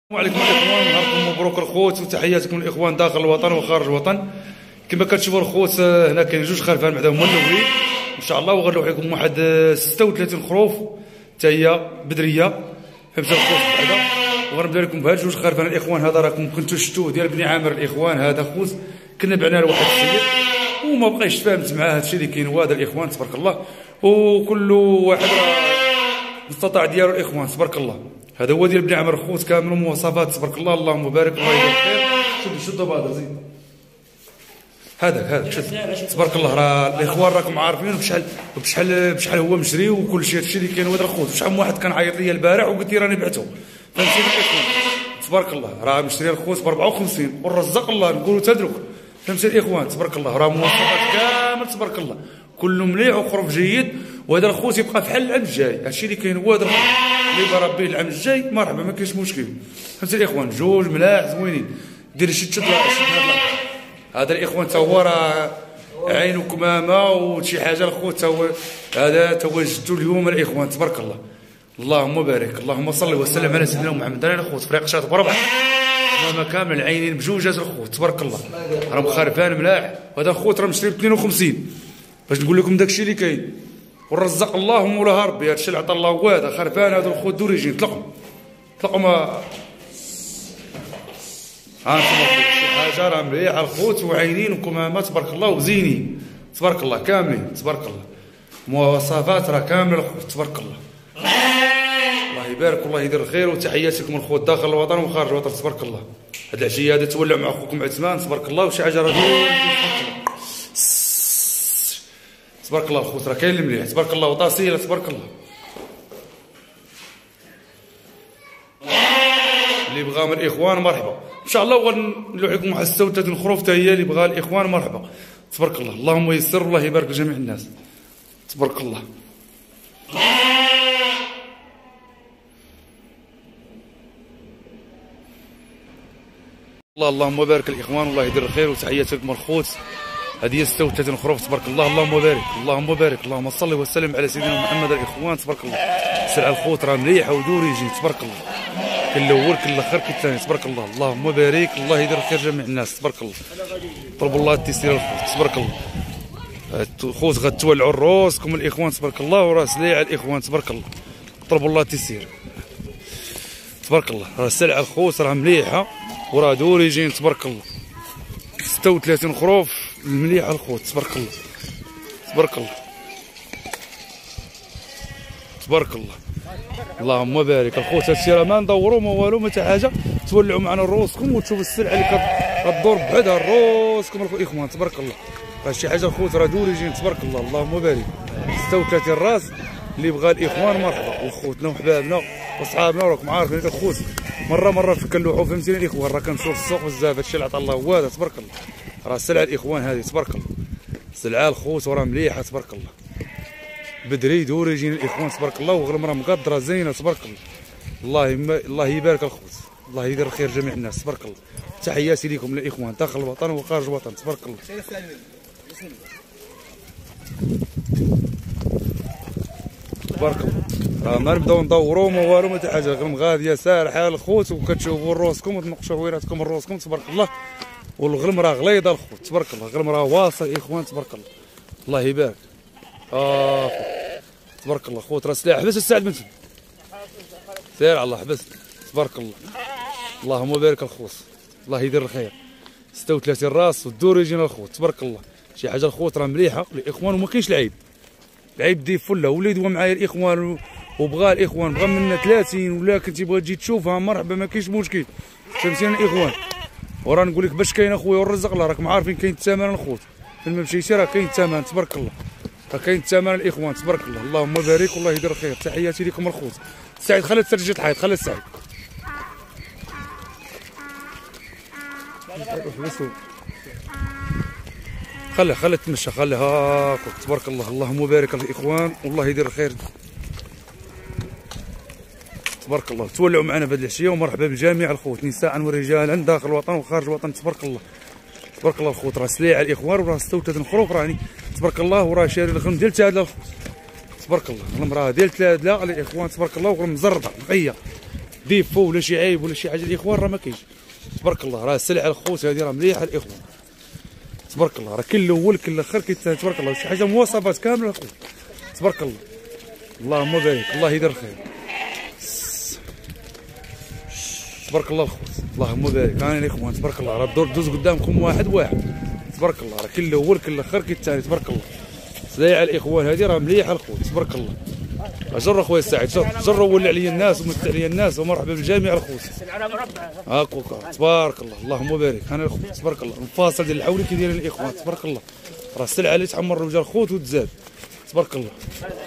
السلام عليكم الاخوان، نهاركم مبروك الخوت وتحياتكم الاخوان داخل الوطن وخارج الوطن. كما كتشوفوا الخوت هنا كاين جوج خرفان بعدا هما الاولين ان شاء الله، وغنلوح لكم واحد 36 خروف حتى هي بدريه فهمت الخوت بعدا. وغنبدا لكم بهاد جوج خرفان الاخوان. هذا راكم كنتو شفتوه ديال بني عامر الاخوان، هذا خوت كنا بعناه لواحد السيد وما بقيتش فهمت معاه هادشي اللي كاين هو هذا الاخوان تبارك الله، وكل واحد راه استطاع ديالو الاخوان تبارك الله. هذا هو ديال بني عامر خوت كامل مواصفات تبارك الله، اللهم بارك الله يجزيه الخير. شد بهذا زيد هذاك شد تبارك الله. راه الاخوان راكم عارفين بشحال هو مشري وكل شيء. هادشي اللي كاين هو هذا الخوت. شحال من واحد كان عيط لي البارح وقلت لي راني بعته فهمتي الاخوان تبارك الله. راه مشري الخوت ب 54 والرزاق الله نقولوا تدرك فهمتي الاخوان تبارك الله. راه مواصفات كامل تبارك الله، كله مليح وخروف جيد. وهذا الخوت يبقى في حل العام الجاي. هادشي اللي كاين هو هذا الخوت اللي بغى ربي العام الجاي مرحبا ما كاينش مشكل فهمتي الاخوان. جوج ملاح زوينين. دير شد هذا الاخوان تا هو راه عينو كمامه وشي حاجه الخوت تا هو هذا تواجدوا اليوم الاخوان تبارك الله. اللهم بارك، اللهم صل وسلم على سيدنا محمد. انا الخوت فريق شاط بربع كمامه كامل، العينين بجوجات الخوت تبارك الله. راه مخرفان ملاح. وهذا الخوت راه مشري ب 52 باش نقول لكم داكشي اللي كاين. والرزق الله مولاها ربي. هادشي اللي عطا الله هو هذا خرفان. هادو الخوت دوريجين طلقوا ما هانتوما شي حاجه راه مليحه الخوت وعينين وكمامه تبارك الله وزينين تبارك الله كاملين تبارك الله. مواصفات راه كامله الخوت تبارك الله. الله يبارك والله يدير الخير. وتحياتكم الخوت داخل الوطن وخارج الوطن تبارك الله. هاد العشيه هذه تولعوا مع اخوكم عثمان تبارك الله وشي حاجه راه تبارك الله. الخوت راه كاين المليح تبارك الله وطاسيله تبارك الله. اللي بغى من الاخوان مرحبا ان شاء الله. وغنلوح لكم واحد 36 خروف حتى هي اللي بغى الاخوان مرحبا تبارك الله. اللهم يسر والله يبارك لجميع الناس تبارك الله. اللهم بارك الاخوان والله يدير الخير. وتحياتكم الخوت هذه هي 36 خروف تبارك الله. اللهم بارك، اللهم بارك، اللهم صل وسلم على سيدنا محمد الاخوان تبارك الله. سلعه الخوت راه مليحه ودوريجين تبارك الله. كاين الاول كاين الاخر كاين الثاني تبارك الله. اللهم بارك، الله يدير الخير جميع الناس تبارك الله. طلبوا الله التيسير الخوت تبارك الله. الخوت غتولعوا راسكم الاخوان تبارك الله وراه سليعه الاخوان تبارك الله. طلبوا الله التيسير تبارك الله. راه السلعه الخوت راه مليحه وراه دوريجين تبارك الله. 36 خروف المليحه الخوت تبارك الله تبارك الله تبارك الله. اللهم بارك الخوت. هادشي راه ما ندورو ما والو ما حتى حاجه. تولعوا معنا راسكم وتشوفوا السلعه اللي كدور بعدها راسكم الاخوان تبارك الله. راه شي حاجه الخوت راه دوريجين تبارك الله. اللهم بارك. 36 راس اللي بغى الاخوان مرحبا. وخوتنا وحبابنا وصحابنا راكم عارفين الخوت مره كنلوحوا فهمتيني الاخوان. راه كنمشيو في السوق بزاف. هادشي اللي عطا الله هو هذا تبارك الله. راه السلعه الاخوان هذه تبارك الله. سلعه الخوت وراه مليحه تبارك الله. بدري دوريجين الاخوان تبارك الله. وغلم راه مقدره زينه تبارك الله. الله يبارك الخوت، الله يدير الخير جميع الناس تبارك الله. تحياتي لكم الاخوان داخل الوطن وخارج الوطن تبارك الله. تبارك الله. راه ما نبداو ندورو ما والو ما حتى حاجه. غير غاديه سارحه الخوت وكتشوفوا راسكم وتنقشوا ويراتكم من راسكم تبارك الله. والغلم راه غليظه الخوت تبارك الله. الغلم راه واصل الاخوان تبارك الله. الله يبارك تبارك الله. خوت راه سلاح. حبس الساعد بنت سير على الله حبس تبارك الله. اللهم بارك الخوت، الله يدير الخير. 36 راس والدوريجين الخوت تبارك الله. شي حاجه الخوت راه مليحه الاخوان وما كاينش العيب. العيب دي فله ولا يدوى معايا الاخوان وبغى الاخوان بغى منا 30 ولا كنتي بغا تجي تشوفها مرحبا ما كاينش مشكل فهمتيني الاخوان. وراه نقول لك باش كاين اخويا والرزق الله راكم عارفين كاين الثمن الخوت. فين ما مشيتي راه كاين الثمن تبارك الله. راه كاين الثمن الاخوان تبارك الله. اللهم بارك والله يدير الخير. تحياتي لكم الخوت. سعيد خلي الترجي تحيط خلي السعيد خلي تمشى خلي هاك تبارك الله. اللهم بارك الاخوان والله يدير الخير تبارك الله. تولعوا معنا بهذه العشيه ومرحبا بجميع الخوت نساء ورجالا داخل الوطن وخارج الوطن تبارك الله. تبارك الله الخوت راه سليعه الاخوان وراه 36 خروف راني تبارك الله. وراه شاري الغنم ديال تادله الخوت تبارك الله. الغنم راه ديال تادله الاخوان تبارك الله. وغنم مزربه نقيه ديفو ولا شي عيب ولا شي حاجه الاخوان راه ما كاينش. تبارك الله راه السلعه الخوت هذه راه مليحه الاخوان. تبارك الله راه كاين الاول كاين الاخر كاين الثاني. تبارك الله شي حاجه مواصفات كامله اخويا. تبارك الله اللهم بارك الله يدير الخير. تبارك الله الخوت اللهم بارك. هاني الاخوان تبارك الله راه الدور دوز قدامكم واحد واحد. تبارك الله راه كاين الاول كاين الاخر كاين الثاني. تبارك الله سلايع الاخوان هذه راه مليحه الخوت. تبارك الله جر اخويا السعيد جر ولي عليا الناس ومثل عليا الناس ومرحبا بالجميع الخوت. هاكوكا تبارك الله اللهم بارك. هاني الخوت تبارك الله المفاصل ديال الحولي كي دايرين الاخوان. تبارك الله راه السلعه اللي تحمر وجه الخوت وتزاد. تبارك الله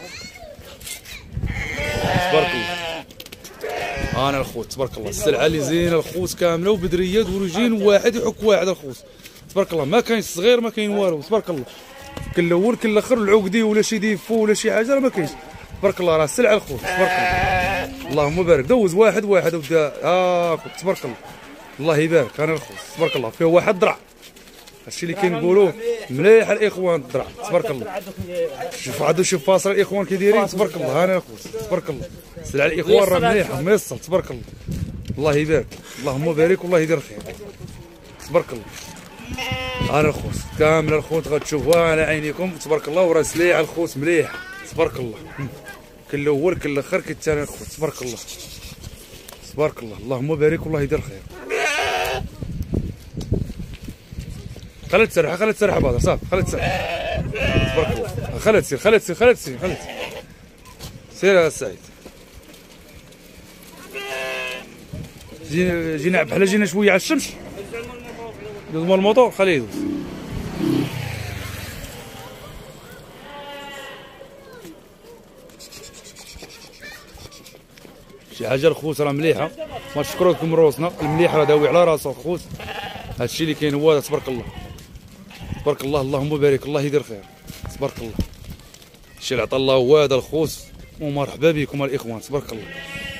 تبارك الله. انا الخوت تبارك الله السلعه اللي زينه الخوت كامله وبدريه ورجين واحد يحك واحد الخوت. تبارك الله ما كاين صغير ما كاين والو. تبارك الله كاين الاول كاين الاخر العقدي ولا شي ديفو ولا شي حاجه راه ما كاينش. تبارك الله راه السلعه الخوت. تبارك الله اللهم بارك. دوز واحد واحد وبدا تبارك الله الله يبارك. انا الخوت تبارك الله فيه واحد درع. هادشي اللي كنقولوه مليح الاخوان الدرع. تبارك الله شوف عندو شي فاصل الاخوان كي دايرين. تبارك الله انا الخوت تبارك الله السلعه الاخوان راه مليحه ميصل. تبارك الله الله يبارك اللهم بارك والله يدير الخير. تبارك الله انا الخوت كامله الخوت غتشوفوها على عينيكم. تبارك الله وراه سليعه الخوت مليح. تبارك الله كاين الاول كاين الاخر كاين الثاني الخوت. تبارك الله تبارك الله اللهم بارك والله يدير الخير. خليها تسرح خليها تسرح بعضها صافي خليها تسرح. تبارك الله خليها تسير خليها تسير خليها تسير خليها سير يا سعيد. جينا بحال جينا شويه على الشمس دوز مال الموطور خليه يدوز. شي حاجه الخوت راه مليحه ما تشكروا لكم روسنا المليح راه داوي على راسو الخوت. هادشي اللي كاين هو تبارك الله تبارك الله اللهم بارك الله يدير خير. تبارك الله الشيء اللي عطا الله هو هذا الخوت ومرحبا بكم الاخوان. تبارك الله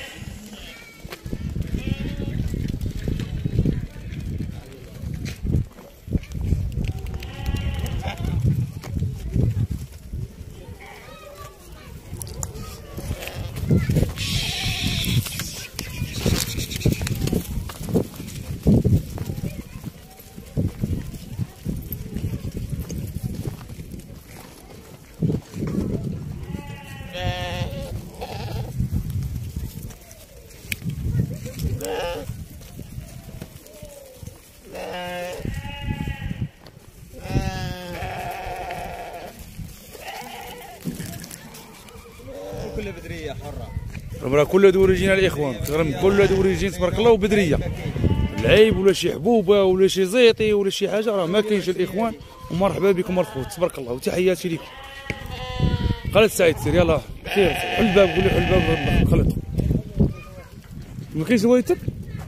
كلها بدريه حره راه كلها دوريجين الاخوان. كلها دوريجين تبارك الله وبدريه. العيب ولا شي حبوبه ولا شي زيطي ولا شي حاجه راه ما كاينش الاخوان. ومرحبا بكم الخوت. تبارك الله وتحياتي لكم. خالد سعيد سير يلاه خير حل الباب قول لي حل الباب خالد. ما كاينش هوايتك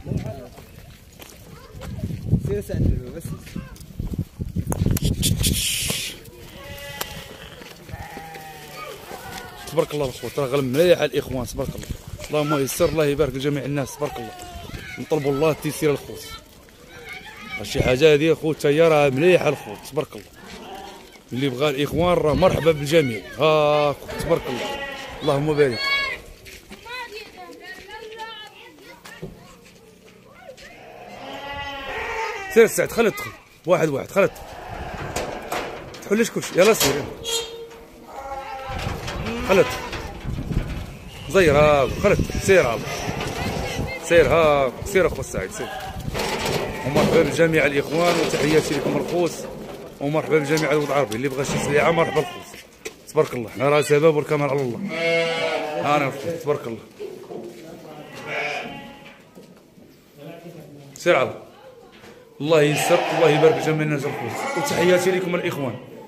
سير سعد الباب بس. تبارك الله الخوت راه غير مليح الاخوان. تبارك الله اللهم يسر الله يبارك لجميع الناس. تبارك الله نطلبوا الله التيسير الخوت. شي حاجه هذه الخوت هي راه مليحه الخوت. تبارك الله اللي بغى الاخوان راه مرحبا بالجميع. ها تبارك الله اللهم بارك. سير سعد خلي تدخل واحد واحد خلي تحلش كلشي يلا سير خلت زير ها خلت سير عم سير ها سير اخو السعيد سير. ومرحبا بجميع الاخوان وتحياتي لكم الخوت ومرحبا بجميع الوطن العربي اللي بغى شي سلعه مرحبا الخوت. تبارك الله حنا راه شباب والكمال على الله. انا الخوت تبارك الله سير عم الله يسر الله يبارك جميع الناس الخوت وتحياتي لكم الاخوان.